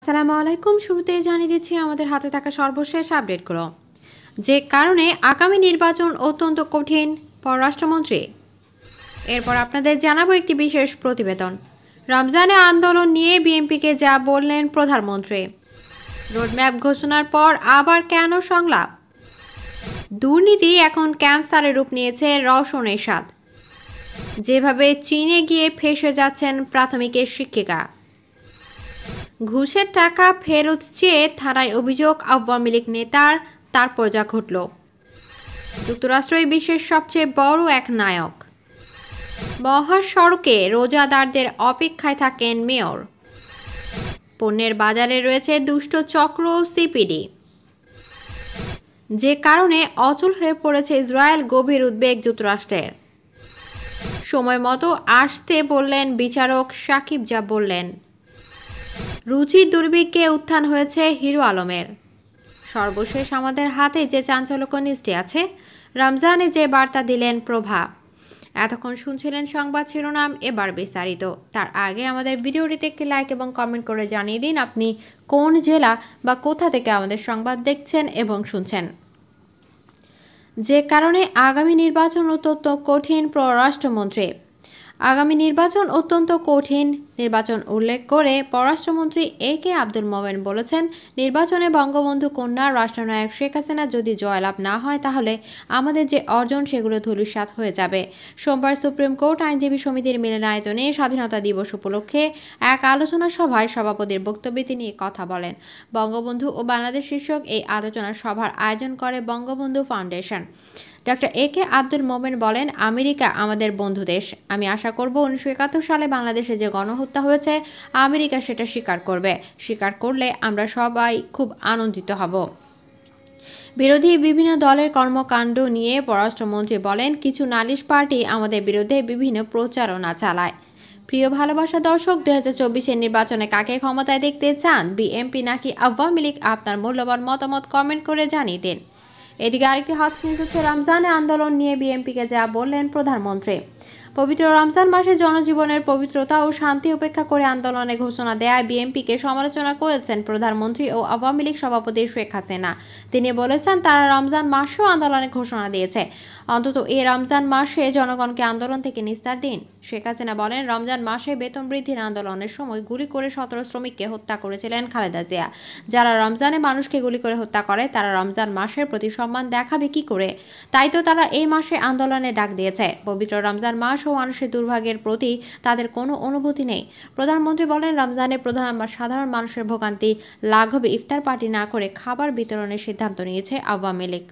আসসালামু আলাইকুম। শুরুতেই জানিয়ে দিচ্ছি আমাদের হাতে থাকা সর্বশেষ আপডেটগুলো। যে কারণে আগামী নির্বাচন অত্যন্ত কঠিন, পররাষ্ট্রমন্ত্রী। এরপর আপনাদের জানাবো একটি বিশেষ প্রতিবেদন। রমজানে আন্দোলন নিয়ে বিএনপিকে যা বললেন প্রধানমন্ত্রী। রোডম্যাপ ঘোষণার পর আবার কেন সংলাপ? দুর্নীতি এখন ক্যান্সারের রূপ নিয়েছে রওশনের স্বাদ। যেভাবে চীনে গিয়ে ফেঁসে যাচ্ছেন প্রাথমিকের শিক্ষিকা। ঘুষের টাকা ফেরত চেয়ে থানায় অভিযোগ আওয়ামী লীগ নেতার, তারপর যা ঘটল। যুক্তরাষ্ট্রই বিশ্বের সবচেয়ে বড় এক নায়ক। মহাসড়কে রোজাদারদের অপেক্ষায় থাকেন মেয়র। পণ্যের বাজারে রয়েছে দুষ্ট চক্র সিপিডি। যে কারণে অচল হয়ে পড়েছে ইসরায়েল, গভীর উদ্বেগ যুক্তরাষ্ট্রের। সময় মতো আসতে বললেন বিচারক সাকিব, যা বললেন। রুচি দুর্ভিক্ষে উত্থান হয়েছে হিরো আলমের। সর্বশেষ আমাদের হাতে যে চাঞ্চল্যকর নিউজটি আছে, রমজানে যে বার্তা দিলেন প্রভা। এতক্ষণ শুনছিলেন সংবাদ শিরোনাম, এবার বিস্তারিত। তার আগে আমাদের ভিডিওটিতে একটি লাইক এবং কমেন্ট করে জানিয়ে দিন আপনি কোন জেলা বা কোথা থেকে আমাদের সংবাদ দেখছেন এবং শুনছেন। যে কারণে আগামী নির্বাচন অত্যন্ত কঠিন, পররাষ্ট্রমন্ত্রী। আগামী নির্বাচন অত্যন্ত কঠিন নির্বাচন উল্লেখ করে পররাষ্ট্রমন্ত্রী একে আব্দুল মোমেন বলেছেন, নির্বাচনে বঙ্গবন্ধু কন্যা রাষ্ট্রনায়ক শেখ হাসিনা যদি জয়লাভ না হয় তাহলে আমাদের যে অর্জন সেগুলো ধূলিসাৎ হয়ে যাবে। সোমবার সুপ্রিম কোর্ট আইনজীবী সমিতির মিলনায়তনে স্বাধীনতা দিবস উপলক্ষে এক আলোচনা সভায় সভাপতির বক্তব্যে তিনি কথা বলেন। বঙ্গবন্ধু ও বাংলাদেশ শীর্ষক এই আলোচনা সভার আয়োজন করে বঙ্গবন্ধু ফাউন্ডেশন। ডক্টর একে আব্দুল মোমেন বলেন, আমেরিকা আমাদের বন্ধু দেশ। আমি আশা করব 1971 সালে বাংলাদেশে যে গণহত্যা হয়েছে আমেরিকা সেটা স্বীকার করবে। স্বীকার করলে আমরা সবাই খুব আনন্দিত হব। বিরোধী বিভিন্ন দলের কর্মকাণ্ড নিয়ে পররাষ্ট্রমন্ত্রী বলেন, কিছু নালিশ পার্টি আমাদের বিরুদ্ধে বিভিন্ন প্রচারণা চালায়। প্রিয় ভালোবাসা দর্শক, 2024-এর নির্বাচনে কাকে ক্ষমতায় দেখতে চান, বিএনপি নাকি আওয়ামী লীগ? আপনার মূল্যবান মতামত কমেন্ট করে জানিয়ে দিন। এদিকে আরেকটি হট নিউজ হচ্ছে, রমজানে আন্দোলন নিয়ে বিএনপিকে যা বললেন প্রধানমন্ত্রী। পবিত্র রমজান মাসে জনজীবনের পবিত্রতা ও শান্তি উপেক্ষা করে আন্দোলনের ঘোষণা দেয়ায় বিএনপিকে সমালোচনা করেছেন প্রধানমন্ত্রী ও আওয়ামী লীগ সভাপতি শেখ হাসিনা। তিনি বলেছেন, তারা রমজান মাসেও আন্দোলনের ঘোষণা দিয়েছে। অন্তত এই রমজান মাসে জনগণকে আন্দোলন থেকে নিস্তার দিন। শেখ হাসিনা বলেন, রমজান মাসে বেতন বৃদ্ধির আন্দোলনের সময় গুলি করে 17 শ্রমিককে হত্যা করেছিলেন খালেদা জিয়া। যারা রমজানে মানুষকে গুলি করে হত্যা করে তারা রমজান মাসের প্রতি সম্মান দেখাবে কি করে? তাই তো তারা এই মাসে আন্দোলনের ডাক দিয়েছে। পবিত্র রমজান মাস ও মানুষের দুর্ভাগ্যের প্রতি তাদের কোনো অনুভূতি নেই। প্রধানমন্ত্রী বলেন, রমজানে সাধারণ মানুষের ভোগান্তি লাঘবে ইফতার পার্টি না করে খাবার বিতরণের সিদ্ধান্ত নিয়েছে আওয়ামী লীগ।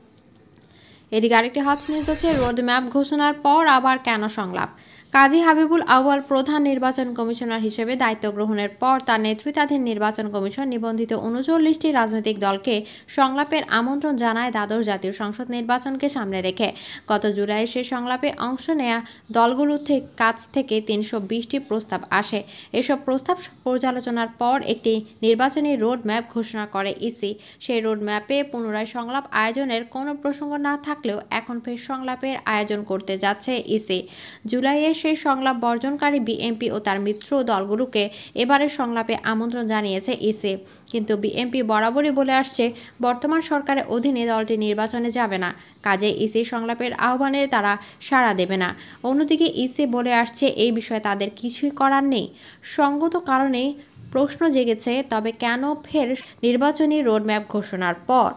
এদিকে আরেকটি হট নিউজ হচ্ছে, রোডম্যাপ ঘোষণার পর আবার কেন সংলাপ? কাজী হাবিবুল আউয়াল প্রধান নির্বাচন কমিশনার হিসেবে দায়িত্ব গ্রহণের পর তার নেতৃত্বাধীন নির্বাচন কমিশন নিবন্ধিত 39টি রাজনৈতিক দলকে সংলাপের আমন্ত্রণ জানায় দ্বাদশ জাতীয় সংসদ নির্বাচনকে সামনে রেখে। গত জুলাইয়ে সেই সংলাপে অংশ নেয়া দলগুলোর কাছ থেকে 320টি প্রস্তাব আসে। এসব প্রস্তাব পর্যালোচনার পর একটি নির্বাচনী রোড ম্যাপ ঘোষণা করে ইসি। সেই রোড ম্যাপে পুনরায় সংলাপ আয়োজনের কোনো প্রসঙ্গ না থাকলেও এখন ফের সংলাপের আয়োজন করতে যাচ্ছে ইসি। জুলাইয়ে সেই সংলাপ বর্জনকারী বিএনপি ও তার মিত্র দলগুলোকে এবারের সংলাপে আমন্ত্রণ জানিয়েছে ইসি। কিন্তু বিএনপি বরাবরই বলে আসছে, বর্তমান সরকারের অধীনে দলটি নির্বাচনে যাবে না। কাজে ইসি সংলাপের আহ্বানে তারা সাড়া দেবে না। অন্যদিকে ইসি বলে আসছে, এই বিষয়ে তাদের কিছুই করার নেই। সঙ্গত কারণে প্রশ্ন জেগেছে, তবে কেন ফের নির্বাচনী রোডম্যাপ ঘোষণার পর?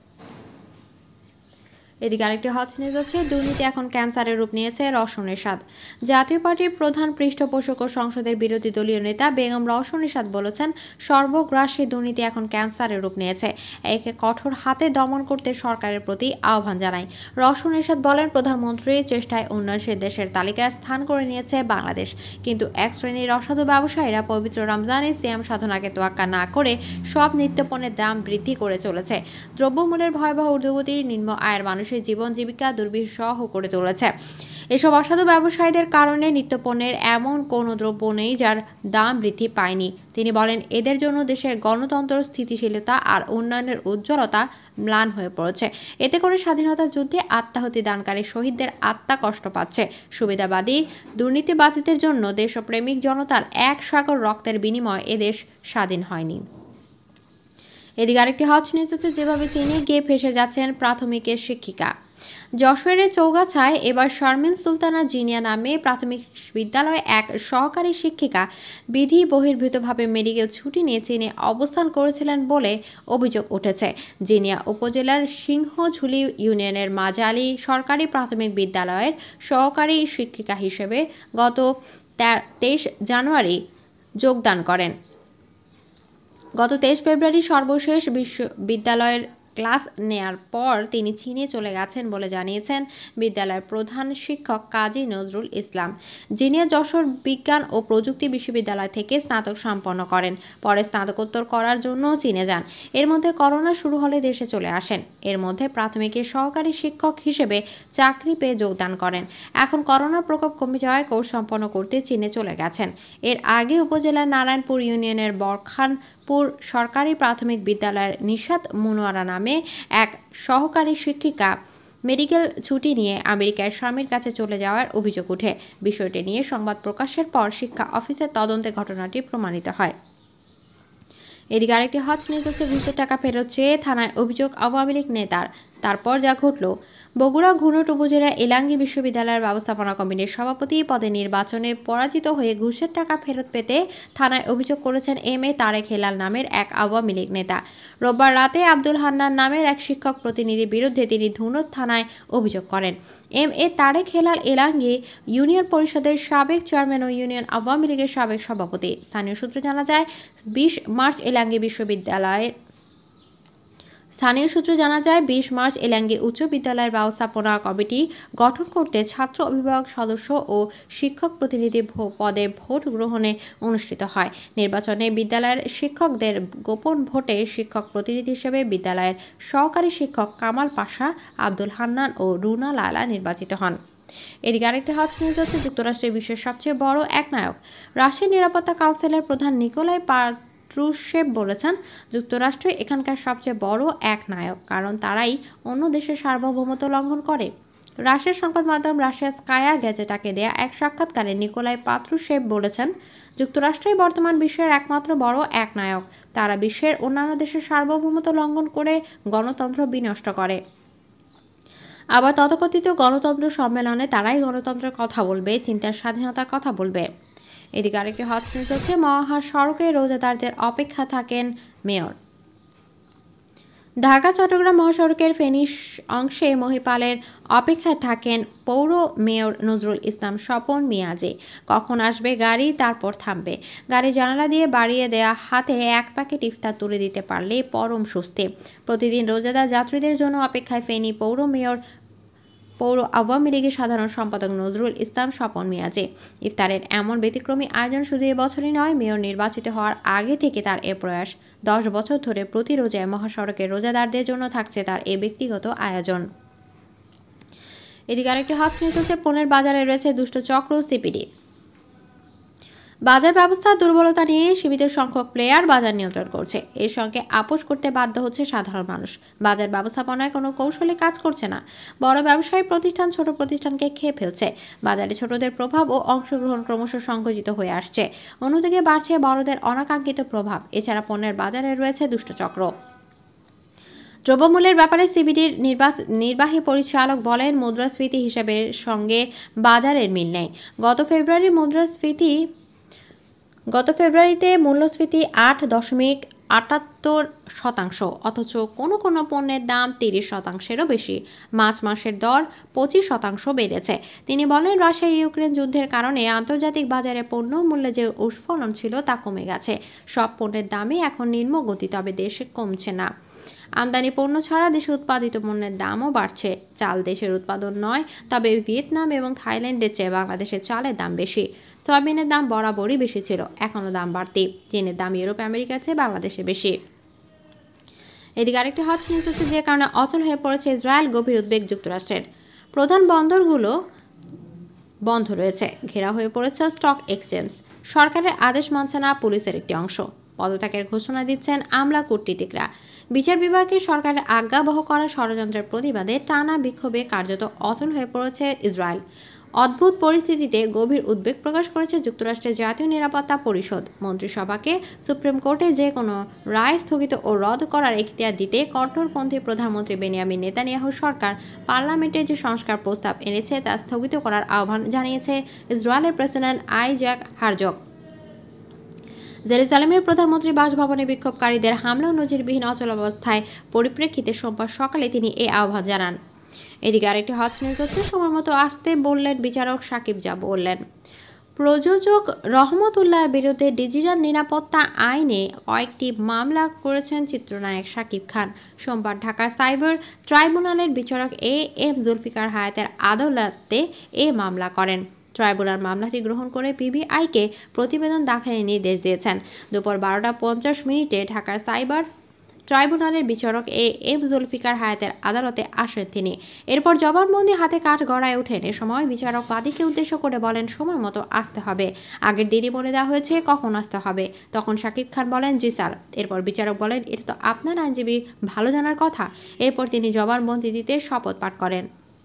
এদিকে আরেকটি হট নিউজ হচ্ছে, দুর্নীতি এখন ক্যান্সারের রূপ নিয়েছে রওশনের স্বাদ। জাতীয় পার্টির প্রধান পৃষ্ঠপোষক ও সংসদের বিরোধী দলীয় নেতা বেগম রওশনের স্বাদ বলেছেন, সর্বগ্রাসী দুর্নীতি এখন ক্যান্সারের রূপ নিয়েছে। একে কঠোর হাতে দমন করতে সরকারের প্রতি আহ্বান জানায়। রওশনের স্বাদ বলেন, প্রধানমন্ত্রীর চেষ্টায় উন্নয়নশীল দেশের তালিকায় স্থান করে নিয়েছে বাংলাদেশ। কিন্তু এক শ্রেণীর অসাধু ব্যবসায়ীরা পবিত্র রমজানে সিয়াম সাধনাকে তোয়াক্কা না করে সব নিত্যপণ্যের দাম বৃদ্ধি করে চলেছে। দ্রব্যমূল্যের ভয়াবহ ঊর্ধ্বগতি, নিম্ন আয়ের মানুষ মানুষের জীবন জীবিকা দুর্বিষহ করে তুলেছে। এসব অসাধু ব্যবসায়ীদের কারণে নিত্যপণ্যের এমন কোনো দ্রব্য নেই যার দাম বৃদ্ধি পায়নি। তিনি বলেন, এদের জন্য দেশের গণতন্ত্র, স্থিতিশীলতা আর উন্নয়নের উজ্জ্বলতা ম্লান হয়ে পড়েছে। এতে করে স্বাধীনতা যুদ্ধে আত্মাহুতি দানকারী শহীদদের আত্মা কষ্ট পাচ্ছে। সুবিধাবাদী দুর্নীতিবাজদের জন্য দেশপ্রেমিক জনতার এক সাগর রক্তের বিনিময়ে এদেশ স্বাধীন হয়নি। এদিকে আরেকটি হট নিউজ হচ্ছে, যেভাবে চীনে গিয়ে ফেসে যাচ্ছেন প্রাথমিকের শিক্ষিকা। যশোরের চৌগাছায় এবার শারমিন সুলতানা জিনিয়া নামে প্রাথমিক বিদ্যালয়ে এক সহকারী শিক্ষিকা বিধি বহির্ভূতভাবে মেডিকেল ছুটি নিয়ে চীনে অবস্থান করেছিলেন বলে অভিযোগ উঠেছে। জিনিয়া উপজেলার সিংহঝুলি ইউনিয়নের মাঝালি সরকারি প্রাথমিক বিদ্যালয়ের সহকারী শিক্ষিকা হিসেবে গত 23 জানুয়ারি যোগদান করেন। গত 23 ফেব্রুয়ারি সর্বশেষ বিদ্যালয়ের ক্লাস নেয়ার পর তিনি চীনে চলে গেছেন বলে জানিয়েছেন বিদ্যালয়ের প্রধান শিক্ষক কাজী নজরুল ইসলাম। যিনি যশোর বিজ্ঞান ও প্রযুক্তি বিশ্ববিদ্যালয় থেকে স্নাতক সম্পন্ন করেন। পরে স্নাতকোত্তর করার জন্য চীনে যান। এর মধ্যে করোনা শুরু হলে দেশে চলে আসেন। এর মধ্যে প্রাথমিকের সহকারী শিক্ষক হিসেবে চাকরি পেয়ে যোগদান করেন। এখন করোনার প্রকোপ কমে যাওয়ায় কোর্স সম্পন্ন করতে চীনে চলে গেছেন। এর আগে উপজেলার নারায়ণপুর ইউনিয়নের বরখানপুর সরকারি প্রাথমিক বিদ্যালয়ের নিশাত মুনোয়ারা নামে এক সহকারী শিক্ষিকা মেডিকেল ছুটি নিয়ে আমেরিকার স্বামীর কাছে চলে যাওয়ার অভিযোগ ওঠে। বিষয়টি নিয়ে সংবাদ প্রকাশের পর শিক্ষা অফিসের তদন্তে ঘটনাটি প্রমাণিত হয়। এদিকে আরেকটি হট নিউজ হচ্ছে, ঘুষের টাকা ফেরত চেয়ে থানায় অভিযোগ আওয়ামী লীগ নেতার। তারপর যা ঘটল, বগুড়া ঘুনট উপজেলার এলাঙ্গি বিশ্ববিদ্যালয়ের ব্যবস্থাপনা কমিটির সভাপতি পদে নির্বাচনে পরাজিত হয়ে ঘুষের টাকা ফেরত পেতে থানায় অভিযোগ করেছেন এম.এ. তারেক হেলাল নামের এক আওয়ামী লীগ নেতা। রোববার রাতে আব্দুল হান্নান নামের এক শিক্ষক প্রতিনিধির বিরুদ্ধে তিনি ধুনট থানায় অভিযোগ করেন। এম.এ. তারেক হেলাল এলাঙ্গি ইউনিয়ন পরিষদের সাবেক চেয়ারম্যান ও ইউনিয়ন আওয়ামী লীগের সাবেক সভাপতি। স্থানীয় সূত্রে জানা যায়, 20 মার্চ এলাঙ্গি উচ্চ বিদ্যালয়ের ব্যবস্থাপনা কমিটি গঠন করতে ছাত্র অভিভাবক সদস্য ও শিক্ষক প্রতিনিধি পদে ভোট গ্রহণে অনুষ্ঠিত হয়। নির্বাচনে বিদ্যালয়ের শিক্ষকদের গোপন ভোটে শিক্ষক প্রতিনিধি হিসেবে বিদ্যালয়ের সহকারী শিক্ষক কামাল পাশা, আব্দুল হান্নান ও রুনা লায়লা নির্বাচিত হন। এদিকে আরেকটি হট নিউজ হচ্ছে, যুক্তরাষ্ট্রের বিশ্বের সবচেয়ে বড় এক নায়ক। রাশিয়ার নিরাপত্তা কাউন্সিলের প্রধান নিকোলাই পাত্রুশেভ বলেছেন, যুক্তরাষ্ট্র এখানকার সবচেয়ে বড় এক নায়ক, কারণ তারাই অন্য দেশের সার্বভৌমত্ব লঙ্ঘন করে। রাশিয়ার সংবাদ মাধ্যম রাশিয়া স্কায়া গ্যাজেটাকে দেয়া এক সাক্ষাৎকারে নিকোলাই পাত্রুশেভ বলেছেন, যুক্তরাষ্ট্রই বর্তমান বিশ্বের একমাত্র বড় এক নায়ক। তারা বিশ্বের অন্যান্য দেশের সার্বভৌমত্ব লঙ্ঘন করে গণতন্ত্র বিনষ্ট করে। আবার তথাকথিত গণতন্ত্র সম্মেলনে তারাই গণতন্ত্রের কথা বলবে, চিন্তার স্বাধীনতার কথা বলবে। এদিকে আরেকটি হট নিউজ হচ্ছে, মহাসড়কে রোজাদারদের অপেক্ষা থাকেন মেয়র। ঢাকা চট্টগ্রাম মহাসড়কের ফেনী অংশে মহিপালের অপেক্ষায় থাকেন পৌর মেয়র নজরুল ইসলাম স্বপন মিয়াজি। কখন আসবে গাড়ি, তারপর থামবে। গাড়ি জানালা দিয়ে বাড়িয়ে দেয়া হাতে এক প্যাকেট ইফতার তুলে দিতে পারলে পরম স্বস্তি। প্রতিদিন রোজাদার যাত্রীদের জন্য অপেক্ষায় ফেনী পৌর আওয়ামী লীগের সাধারণ সম্পাদক নজরুল ইসলাম স্বপন মিয়াজি। ইফতারের এমন ব্যতিক্রমী আয়োজন শুধু এবছরই নয়, মেয়র নির্বাচিত হওয়ার আগে থেকে তার এ প্রয়াস। 10 বছর ধরে প্রতি রোজায় মহাসড়কের রোজাদারদের জন্য থাকছে তার এ ব্যক্তিগত আয়োজন। এদিকে আরেকটি হট নিউজ হচ্ছে, পণ্যের বাজারে রয়েছে দুষ্ট চক্র সিপিডি। বাজার ব্যবস্থার দুর্বলতা নিয়ে সীমিত সংখ্যক প্লেয়ার বাজার নিয়ন্ত্রণ করছে। এর সঙ্গে আপোষ করতে বাধ্য হচ্ছে সাধারণ মানুষ। বাজার ব্যবস্থাপনায় কোনো কৌশলে কাজ করছে না। বড় ব্যবসায়ী প্রতিষ্ঠান ছোট প্রতিষ্ঠানকে খেয়ে ফেলছে। বাজারে ছোটদের প্রভাব ও অংশগ্রহণ ক্রমশ সংকুচিত হয়ে আসছে। অন্যদিকে বাড়ছে বড়দের অনাকাঙ্ক্ষিত প্রভাব। এছাড়া পণ্যের বাজারে রয়েছে দুষ্টচক্র। দ্রব্যমূল্যের ব্যাপারে সিবিডির নির্বাহী পরিচালক বলেন, মুদ্রাস্ফীতি হিসাবের সঙ্গে বাজারের মিল নেই। গত ফেব্রুয়ারিতে মূল্যস্ফীতি 8.78%, অথচ কোনো কোনো পণ্যের দাম 30%-এরও বেশি। মাসের দর 25% বেড়েছে। তিনি বলেন, রাশিয়া ইউক্রেন যুদ্ধের কারণে আন্তর্জাতিক বাজারে পণ্য মূল্যে যে উৎফলন ছিল তা কমে গেছে। সব পণ্যের দামই এখন নিম্নগতি, তবে দেশে কমছে না। আমদানি পণ্য ছাড়া দেশে উৎপাদিত পণ্যের দামও বাড়ছে। চাল দেশের উৎপাদন নয়, তবে ভিয়েতনাম এবং থাইল্যান্ডের চেয়ে বাংলাদেশের চালের দাম বেশি। সয়াবিনের দাম বরাবরই বেশি ছিল, এখনও দাম বাড়তি। চীনের দাম ইউরোপ আমেরিকার চেয়ে বাংলাদেশে বেশি। এদিকে আরেকটি হট নিউজ হচ্ছে যে কারণে অচল হয়ে পড়েছে ইসরায়েল, গভীর উদ্বেগ যুক্তরাষ্ট্রের। প্রধান বন্দরগুলো বন্ধ রয়েছে, ঘেরা হয়ে পড়েছে স্টক এক্সচেঞ্জ। সরকারের আদেশ মানছে না পুলিশের একটি অংশ। পদত্যাগের ঘোষণা দিচ্ছেন আমলা কূটনীতিকরা। বিচার বিভাগকে সরকারের আজ্ঞাবহ করা ষড়যন্ত্রের প্রতিবাদে টানা বিক্ষোভে কার্যত অচল হয়ে পড়েছে ইসরায়েল। অদ্ভুত পরিস্থিতিতে গভীর উদ্বেগ প্রকাশ করেছে যুক্তরাষ্ট্রের জাতীয় নিরাপত্তা পরিষদ। মন্ত্রিসভাকে সুপ্রিম কোর্টে যে কোনো রায় স্থগিত ও রদ করার এখতিয়ার দিতে কট্টরপন্থী প্রধানমন্ত্রী বেনিয়ামিন নেতানিয়াহুর সরকার পার্লামেন্টে যে সংস্কার প্রস্তাব এনেছে তা স্থগিত করার আহ্বান জানিয়েছে ইসরায়েলের প্রেসিডেন্ট আইজাক হারজগ। জেরুজালেমের প্রধানমন্ত্রী বাসভবনে বিক্ষোভকারীদের হামলা ও নজিরবিহীন অচল অবস্থায় পরিপ্রেক্ষিতে সোমবার সকালে তিনি এই আহ্বান জানান। এদিকে আরেকটি হট নিউজ হচ্ছে সময় মতো আসতে বললেন বিচারক সাকিব যা বললেন। প্রযোজক রহমতুল্লাহর বিরুদ্ধে ডিজিটাল নিরাপত্তা আইনে কয়েকটি মামলা করেছেন চিত্রনায়ক শাকিব খান। সোমবার ঢাকার সাইবার ট্রাইব্যুনালের বিচারক এম জুলফিকার হায়াতের আদালতে এ মামলা করেন। ট্রাইব্যুনাল মামলাটি গ্রহণ করে পিবিআইকে প্রতিবেদন দাখিলের নির্দেশ দিয়েছেন। দুপুর 12টা 50 ঢাকার সাইবার ট্রাইব্যুনালের বিচারক এম জুলফিকার হায়াতের আদালতে আসেন তিনি। এরপর জবানবন্দি হাতে কাঠ গড়ায় ওঠেন। এ সময় বিচারক বাদীকে উদ্দেশ্য করে বলেন, সময় মতো আসতে হবে। আগের দিনই বলে দেওয়া হয়েছে কখন আসতে হবে। তখন শাকিব খান বলেন, জি স্যার। এরপর বিচারক বলেন, এটা তো আপনার আইনজীবী ভালো জানার কথা। এরপর তিনি জবানবন্দি দিতে শপথ পাঠ করেন।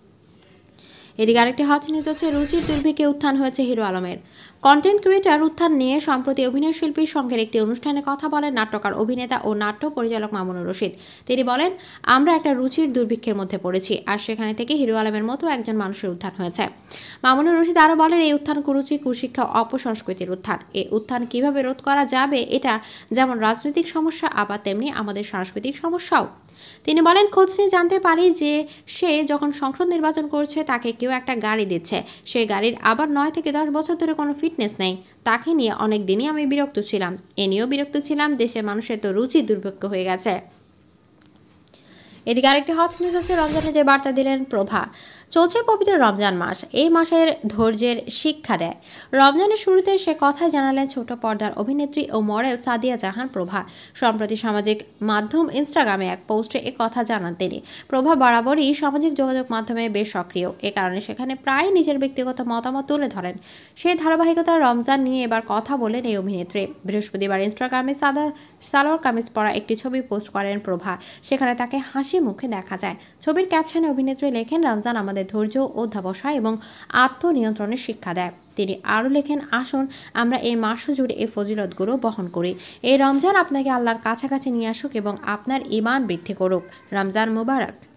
এদিকে আরেকটি হট নিউজ হচ্ছে রুচির দুর্ভিক্ষে উত্থান হয়েছে হিরো আলমের। কন্টেন্ট ক্রিয়েটর উত্থান নিয়ে সম্প্রতি অভিনয় শিল্পীর সঙ্গে একটি অনুষ্ঠানে কথা বলেন নাট্যকার, অভিনেতা ও নাট্য পরিচালক মামুনুর রশিদ। তিনি বলেন, আমরা একটা রুচির দুর্ভিক্ষের মধ্যে পড়েছি, আর সেখানে থেকে হিরো আলমের মতো একজন মানুষের উত্থান হয়েছে। মামুনুর রশিদ আরও বলেন, এই উত্থান কুরুচি, কুশিক্ষা, অপসংস্কৃতির উত্থান। এই উত্থান কিভাবে রোধ করা যাবে, এটা যেমন রাজনৈতিক সমস্যা আবার তেমনি আমাদের সাংস্কৃতিক সমস্যাও। তিনি বলেন, খোঁজ নিয়ে জানতে পারি যে সে যখন সংসদ নির্বাচন করছে তাকে কেউ একটা গাড়ি দিচ্ছে, সেই গাড়ির আবার 9 থেকে 10 বছর ধরে কোনো ফিটনেস নেই। তাকে নিয়ে অনেক দিনই আমি বিরক্ত ছিলাম। এ নিয়েও বিরক্ত ছিলাম, দেশের মানুষের তো রুচি দুর্ভিক্ষ হয়ে গেছে। এদিকে আরেকটি হট নিউজ হচ্ছে রমজানে যে বার্তা দিলেন প্রভা। চলছে পবিত্র রমজান মাস, এই মাসের ধৈর্যের শিক্ষা দেয়। রমজানের শুরুতে সে কথা জানালেন ছোট পর্দার অভিনেত্রী ও মডেল সাদিয়া জাহান প্রভা। সম্প্রতি সামাজিক মাধ্যম ইনস্টাগ্রামে এক পোস্টে এ কথা জানান তিনি। প্রভা বরাবরই সামাজিক যোগাযোগ মাধ্যমে বেশ সক্রিয়, এ কারণে সেখানে প্রায় নিজের ব্যক্তিগত মতামত তুলে ধরেন। সেই ধারাবাহিকতায় রমজান নিয়ে এবার কথা বলেন এই অভিনেত্রী। বৃহস্পতিবার ইনস্টাগ্রামে সাদা সালোয়ার কামিজ পরা একটি ছবি পোস্ট করেন প্রভা। সেখানে তাকে হাসি মুখে দেখা যায়। ছবির ক্যাপশনে অভিনেত্রী লেখেন, রমজান আমাদের ধৈর্য, অধ্যাবসায় এবং আত্মনিয়ন্ত্রণের শিক্ষা দেয়। তিনি আরও লেখেন, আসুন আমরা এই মাস জুড়ে এই ফজিলতগুলো বহন করি। এই রমজান আপনাকে আল্লাহর কাছাকাছি নিয়ে আসুক এবং আপনার ঈমান বৃদ্ধি করুক। রমজান মুবারক।